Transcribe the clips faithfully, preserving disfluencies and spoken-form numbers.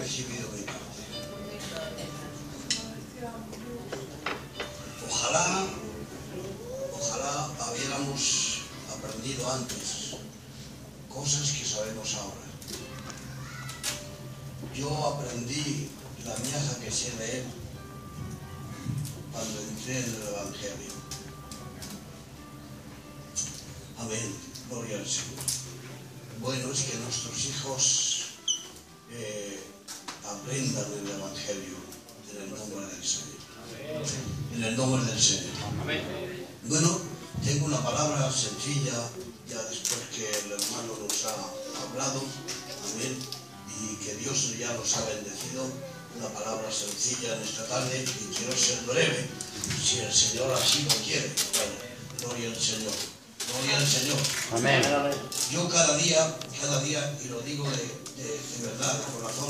recibido mi parte. Ojalá, ojalá hubiéramos aprendido antes cosas que sabemos ahora. Yo aprendí la miaja que sé leer cuando entré en el Evangelio. Amén, gloria al Señor. Bueno es que nuestros hijos eh, aprendan el Evangelio en el nombre del Señor. En el nombre del Señor. Amén. Bueno, tengo una palabra sencilla, ya después que el hermano nos ha hablado, amén, y que Dios ya nos ha bendecido, una palabra sencilla en esta tarde, y quiero ser breve, si el Señor así lo quiere. Bueno, gloria al Señor. Gloria al Señor. Amén. Yo cada día, cada día, y lo digo de, de, de verdad, de corazón,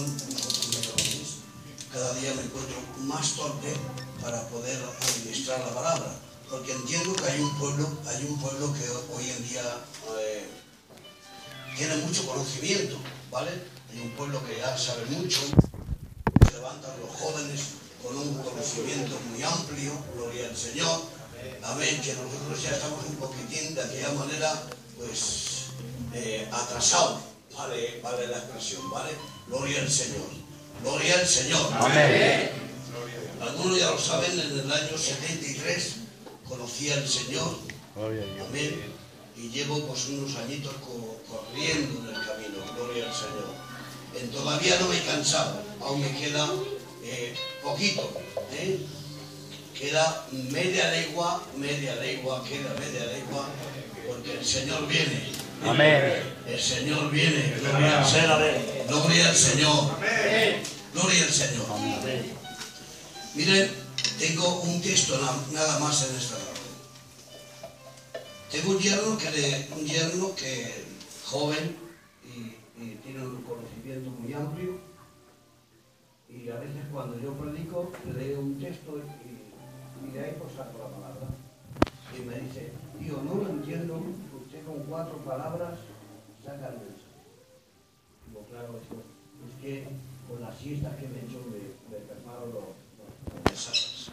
cada día me encuentro más torpe para poder administrar la palabra, porque entiendo que hay un pueblo, hay un pueblo que hoy en día eh, tiene mucho conocimiento, ¿vale? Hay un pueblo que ya sabe mucho, se levantan los jóvenes con un conocimiento muy amplio, gloria al Señor. Amén, que nosotros ya estamos un poquitín de aquella manera, pues, eh, atrasados, vale, vale la expresión, ¿vale? Gloria al Señor, gloria al Señor. Amén. Algunos ya lo saben, en el año setenta y tres conocí al Señor, amén, y llevo pues unos añitos co corriendo en el camino, gloria al Señor. En todavía no me he cansado, aún me queda eh, poquito, ¿eh? Queda media legua, media legua, queda media legua, porque el Señor viene. Amén. El Señor viene. Gloria al Señor. Gloria al Señor. Amén. Gloria al Señor. Amén. Miren, tengo un texto nada más en esta tarde. Tengo un yerno que, le, un yerno que joven y, y tiene un conocimiento muy amplio, y a veces cuando yo predico leo un texto y y de ahí pues saco la palabra. Y me dice, tío, no lo entiendo, usted con cuatro palabras saca el mensaje. Digo, claro, esto, es que con las siestas que me he hecho me, me preparo los, los mensajes.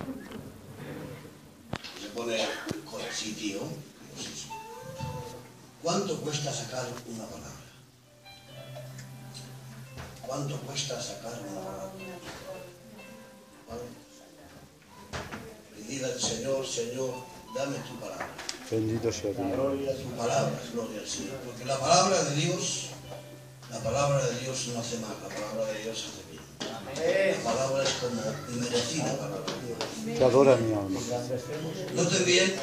Se pone con sí, tío. Pues eso. ¿Cuánto cuesta sacar una palabra? ¿Cuánto cuesta sacar una palabra? ¿Vale? Dile al Señor, Señor, dame tu palabra. Bendito sea tu gloria, tu palabra, gloria al Señor. Porque la palabra de Dios, la palabra de Dios no hace mal, la palabra de Dios hace bien. La palabra es como merecida palabra de Dios. Te adora mi alma. Noten bien,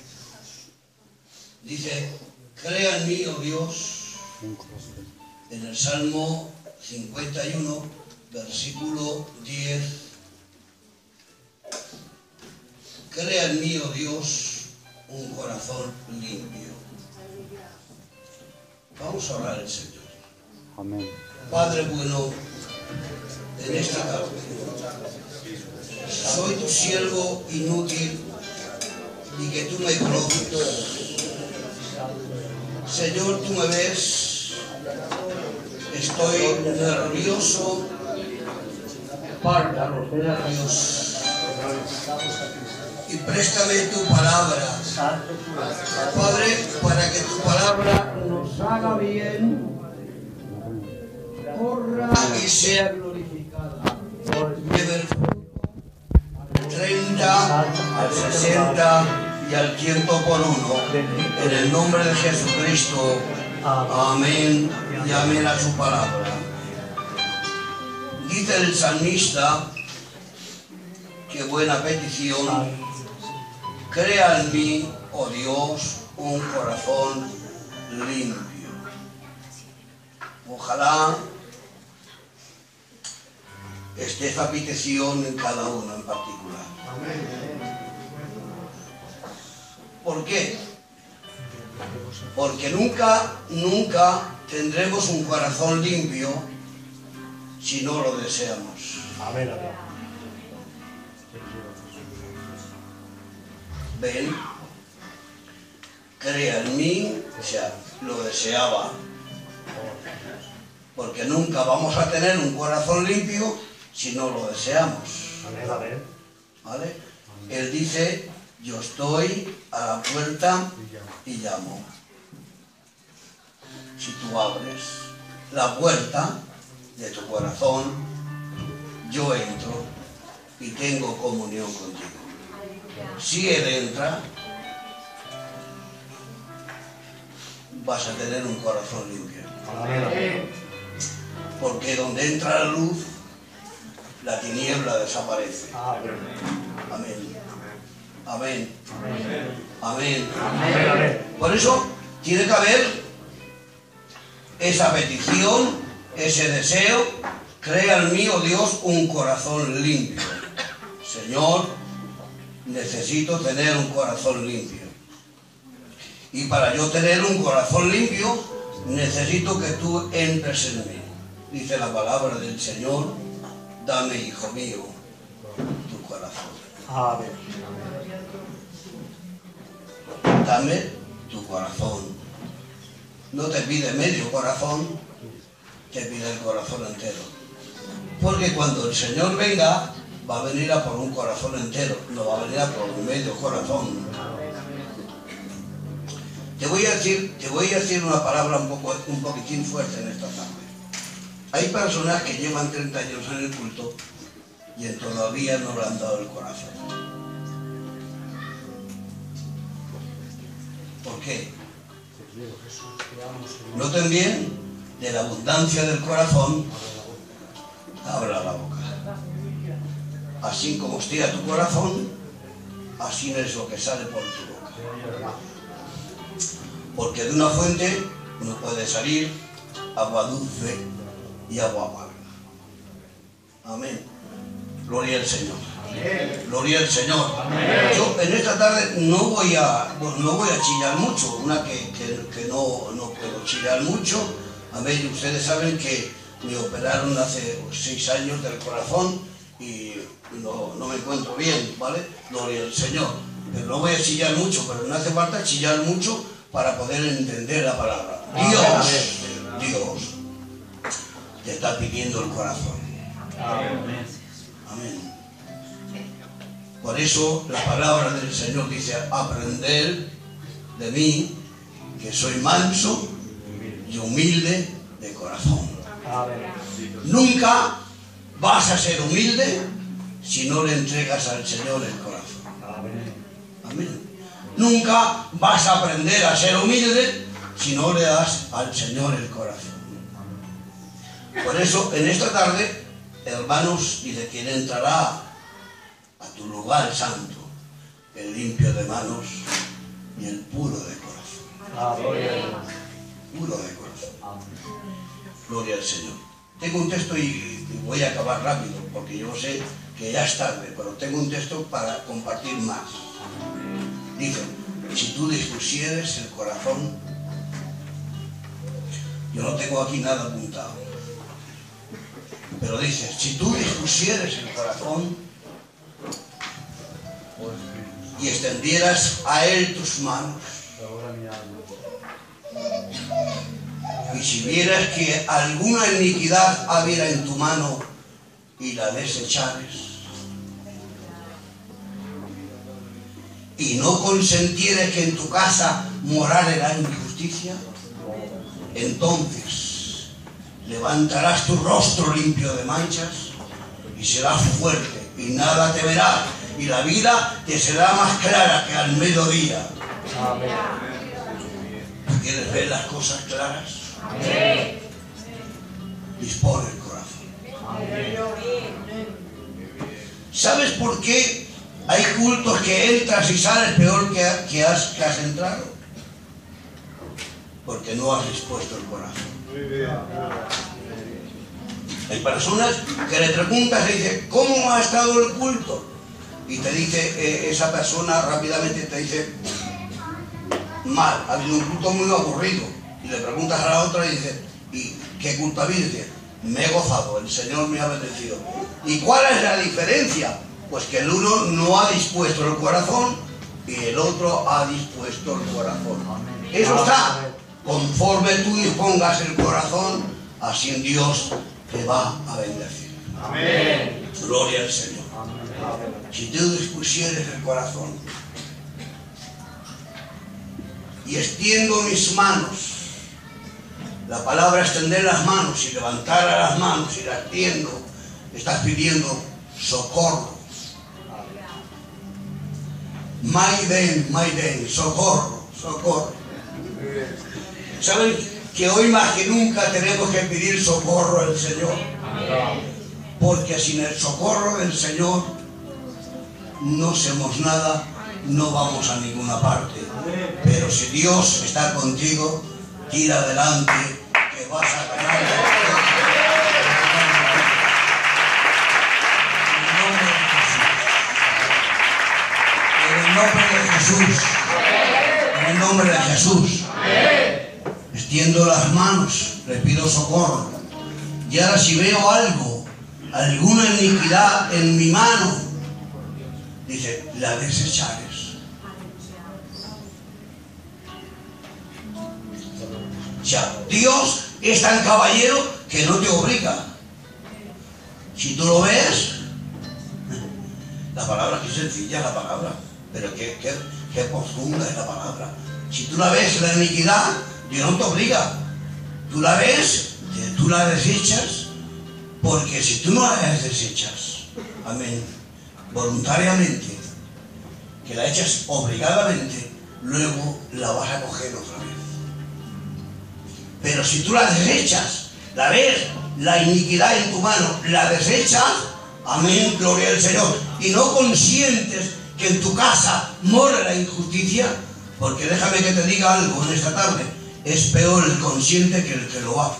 dice, crea en mí, oh Dios, en el Salmo cincuenta y uno, versículo diez. Crea en mí, oh Dios, un corazón limpio. Vamos a orar al Señor. Amén. Padre bueno, en esta tarde, soy tu siervo inútil y que tú me conoces. Señor, tú me ves, estoy nervioso, parta los nervios. Y préstame tu palabra, Padre, para que tu palabra nos haga bien, corra y sea glorificada. Lleve el fruto al treinta, al sesenta y al ciento por uno. En el nombre de Jesucristo. Amén y amén a su palabra. Dice el salmista, qué buena petición. Crea en mí, oh Dios, un corazón limpio. Ojalá esté esta petición en cada uno en particular. ¿Por qué? Porque nunca, nunca tendremos un corazón limpio si no lo deseamos. Amén. Ven, crea en mí, o sea, lo deseaba. porque nunca vamos a tener un corazón limpio si no lo deseamos. ¿Vale? Él dice, yo estoy a la puerta y llamo. Si tú abres la puerta de tu corazón, yo entro y tengo comunión contigo. Si Él entra, vas a tener un corazón limpio. Porque donde entra la luz, la tiniebla desaparece. Amén. Amén. Amén. Amén. Por eso tiene que haber esa petición, ese deseo. Crea en mí, oh Dios, un corazón limpio. Señor, necesito tener un corazón limpio. Y para yo tener un corazón limpio, necesito que tú entres en mí. Dice la palabra del Señor, dame, hijo mío, tu corazón. Amén. Dame tu corazón. No te pide medio corazón, te pide el corazón entero. Porque cuando el Señor venga, va a venir a por un corazón entero, no va a venir a por un medio corazón. Te voy a decir, te voy a decir una palabra un, poco, un poquitín fuerte en esta tarde. Hay personas que llevan treinta años en el culto y todavía no le han dado el corazón. ¿Por qué? Noten bien, de la abundancia del corazón, habla la boca. Así como estira tu corazón, así es lo que sale por tu boca. Porque de una fuente no puede salir agua dulce y agua amarga. Amén. Gloria al Señor. Amén. Gloria al Señor. Amén. Yo en esta tarde no voy a, no voy a chillar mucho, una que, que, que no, no puedo chillar mucho. Amén. Ustedes saben que me operaron hace seis años del corazón y no, no me encuentro bien, ¿vale? Gloria al Señor. Pero no voy a chillar mucho, pero no hace falta chillar mucho para poder entender la palabra. Dios, Dios, te está pidiendo el corazón. Amén. Amén. Por eso la palabra del Señor dice, aprender de mí, que soy manso y humilde de corazón. Amén. Nunca vas a ser humilde si no le entregas al Señor el corazón. Amén. Amén. Nunca vas a aprender a ser humilde si no le das al Señor el corazón. Por eso, en esta tarde, hermanos, dice, ¿quién entrará a tu lugar santo? El limpio de manos y el puro de corazón. Amén. Puro de corazón. Amén. Gloria al Señor. Tengo un texto y, y voy a acabar rápido, porque yo sé que ya es tarde, pero tengo un texto para compartir más. Dice, si tú dispusieres el corazón, yo no tengo aquí nada apuntado, pero dice, si tú dispusieres el corazón y extendieras a Él tus manos, y si vieras que alguna iniquidad habiera en tu mano y la desechares, y no consentieres que en tu casa morare la injusticia, entonces levantarás tu rostro limpio de manchas y serás fuerte y nada temerás y la vida te será más clara que al mediodía. Amén. ¿Tú quieres ver las cosas claras? Amén. Dispone el corazón. Amén. ¿Sabes por qué hay cultos que entras y sales peor que, que, has, que has entrado? Porque no has dispuesto el corazón. Hay personas que le preguntas y dicen, ¿cómo ha estado el culto? Y te dice, eh, esa persona rápidamente te dice, mal, ha habido un culto muy aburrido. Y le preguntas a la otra y dice, ¿y qué culto ha habido? Y dice, me he gozado, el Señor me ha bendecido. ¿Y cuál es la diferencia? Pues que el uno no ha dispuesto el corazón y el otro ha dispuesto el corazón. Eso está. Conforme tú dispongas el corazón, así en Dios te va a bendecir. Amén. Gloria al Señor. Amén. Si tú dispusieres el corazón y extiendo mis manos, la palabra extender las manos y levantar a las manos y las extiendo, estás pidiendo socorro. Maiden, Maiden, socorro, socorro. ¿Saben que hoy más que nunca tenemos que pedir socorro al Señor? Porque sin el socorro del Señor no hacemos nada, no vamos a ninguna parte. Pero si Dios está contigo, tira adelante, que vas a ganar la victoria. En el nombre de Jesús. En el nombre de Jesús. Extiendo las manos, le pido socorro. Y ahora si veo algo, alguna iniquidad en mi mano, dice, la desechares. O sea, Dios es tan caballero que no te obliga. Si tú lo ves, la palabra que es sencilla, la palabra, pero qué, qué, qué profunda es la palabra. Si tú la ves, la iniquidad, Dios no te obliga. Tú la ves, tú la desechas, porque si tú no la desechas, amén, voluntariamente, que la echas obligadamente, luego la vas a coger otra vez. Pero si tú la desechas, la ves, la iniquidad en tu mano, la desechas, amén, gloria al Señor, y no consientes que en tu casa mora la injusticia, porque déjame que te diga algo en esta tarde, es peor el consciente que el que lo hace.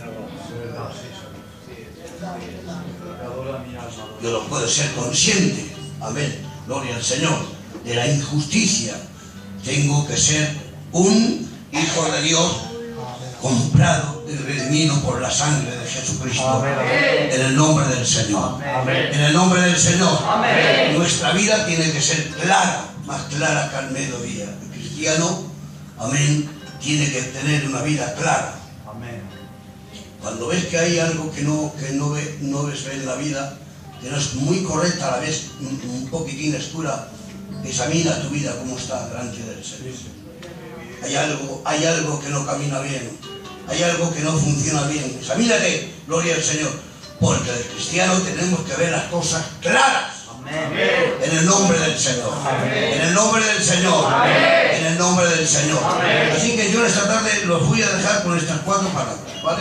Yo no puedo ser consciente, amén, gloria al Señor, de la injusticia. Tengo que ser un hijo de Dios comprado y redimido por la sangre de Jesucristo. Amén. En el nombre del Señor. Amén. En el nombre del Señor. Amén. Nuestra vida tiene que ser clara, más clara que al mediodía. El cristiano, amén, tiene que tener una vida clara. Amén. Cuando ves que hay algo que no, que no, ve, no ves en la vida, que no es muy correcta, a la vez un, un poquitín oscura, examina tu vida cómo está delante del Señor. Hay algo, hay algo que no camina bien. Hay algo que no funciona bien. Examínate, gloria al Señor. Porque el cristiano tenemos que ver las cosas claras. Amén. En el nombre del Señor. Amén. En el nombre del Señor. Amén. En el nombre del Señor. Amén. Así que yo esta tarde los voy a dejar con estas cuatro palabras, ¿vale?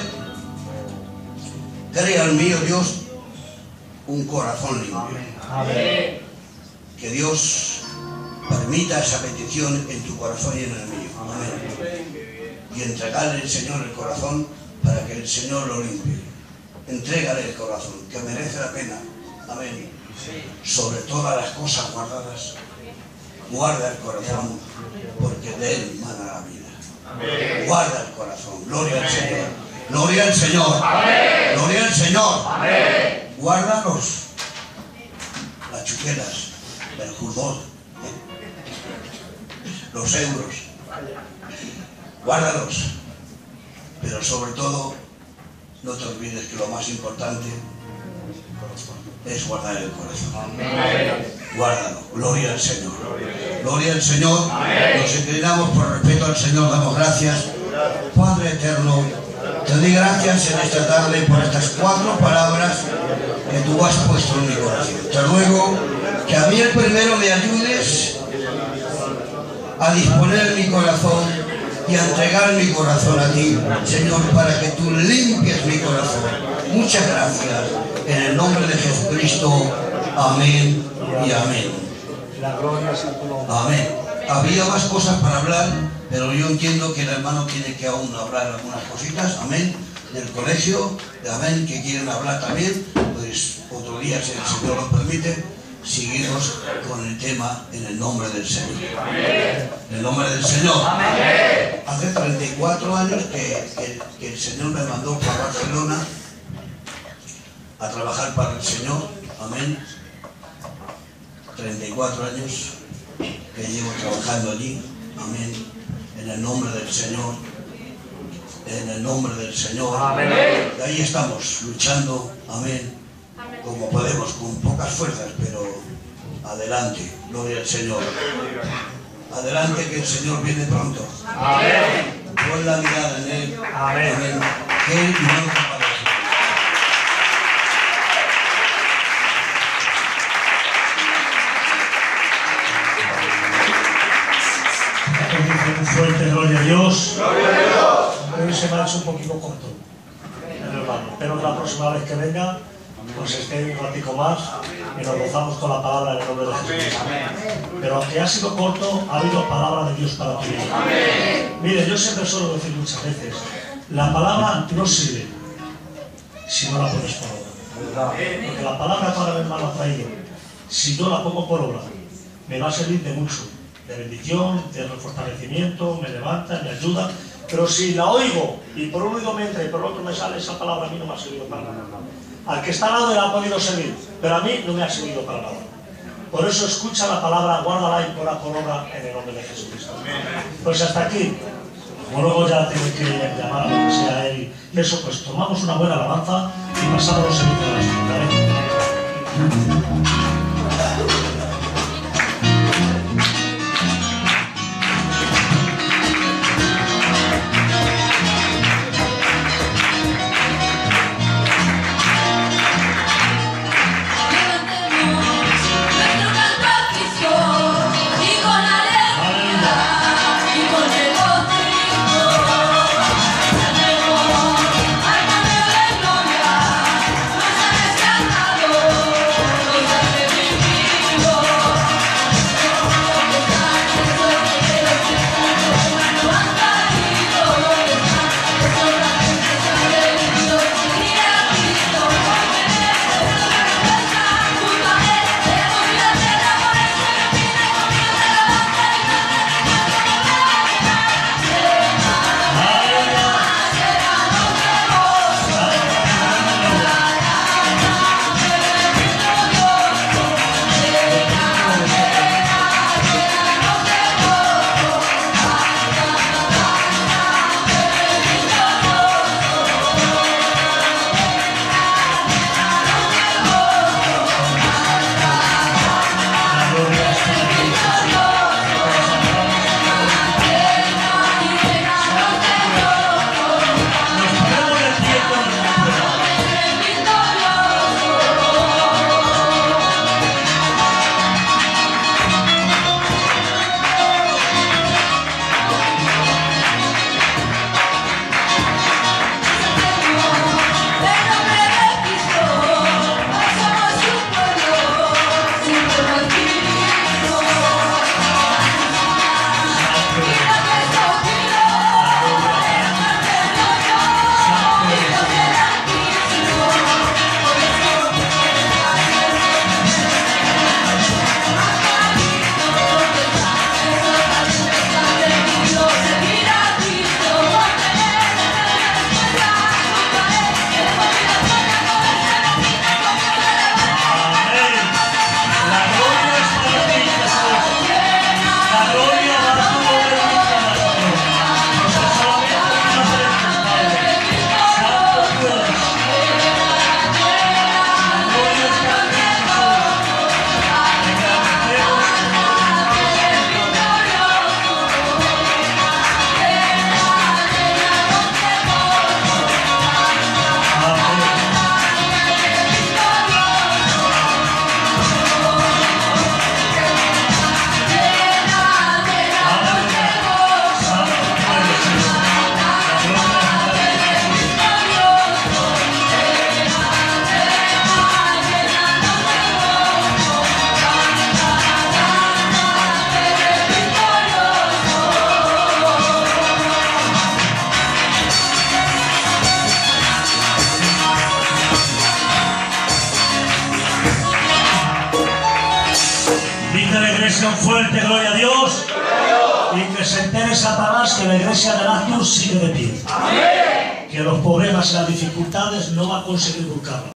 Crea en mí, oh Dios, un corazón limpio. Amén. Que Dios permita esa petición en tu corazón y en el mío. Amén. Y entregarle al Señor el corazón para que el Señor lo limpie. Entrégale el corazón, que merece la pena. Amén. Sobre todas las cosas guardadas, guarda el corazón, porque de él mana la vida. Amén. Guarda el corazón. Gloria al Señor. Gloria al Señor. Amén. Gloria al Señor. Amén. Guárdalos. Las chuqueras, el judón, los euros. Guárdalos, pero sobre todo no te olvides que lo más importante es guardar el corazón. Amén. Guárdalo, gloria al Señor. Gloria al Señor. Amén. Nos inclinamos por respeto al Señor, damos gracias. Padre eterno, te doy gracias en esta tarde por estas cuatro palabras que tú has puesto en mi corazón. Te ruego que a mí el primero me ayudes a disponer mi corazón y a entregar mi corazón a ti, Señor, para que tú limpies mi corazón. Muchas gracias. En el nombre de Jesucristo. Amén y amén. Amén. Había más cosas para hablar, pero yo entiendo que el hermano tiene que aún hablar algunas cositas. Amén. Del colegio. Amén. Que quieren hablar también. Pues otro día, si el Señor lo permite, seguimos con el tema en el nombre del Señor. Amén. En el nombre del Señor. Amén. Hace treinta y cuatro años que, que, que el Señor me mandó para Barcelona a trabajar para el Señor. Amén. treinta y cuatro años que llevo trabajando allí. Amén. En el nombre del Señor. en el nombre del Señor. Amén. Y ahí estamos, luchando, amén, como podemos, con pocas fuerzas, pero adelante, gloria al Señor. Adelante, que el Señor viene pronto. Amén. Pon la mirada en Él. Amén. Amén. Que Él no desaparece. Un fuerte gloria a Dios. Gloria a Dios. Hoy se me ha hecho un poquito corto, hermano. Espero que la próxima vez que venga, pues esté un ratico más y nos gozamos con la palabra en el nombre de Jesús. Pero aunque ha sido corto, ha habido palabra de Dios para tu vida. Mire, yo siempre suelo decir muchas veces, la palabra no sirve si no la pones por obra. Porque la palabra que ahora mi hermano ha traído, si yo la pongo por obra, me va a servir de mucho, de bendición, de fortalecimiento, me levanta, me ayuda. Pero si la oigo y por un oído me entra y por el otro me sale, esa palabra, a mí no me ha servido para nada. Al que está al lado le ha podido servir, pero a mí no me ha servido para nada. Por eso escucha la palabra, guárdala y ponla por obra en el nombre de Jesucristo. Pues hasta aquí. Como luego ya tengo que llamar a lo que sea él y eso, pues tomamos una buena alabanza y pasamos los servicios de la Santa. Un fuerte gloria a Dios y que se entere Satanás que la iglesia de Actus sigue de pie. Amén. Que los problemas y las dificultades no va a conseguir buscarla.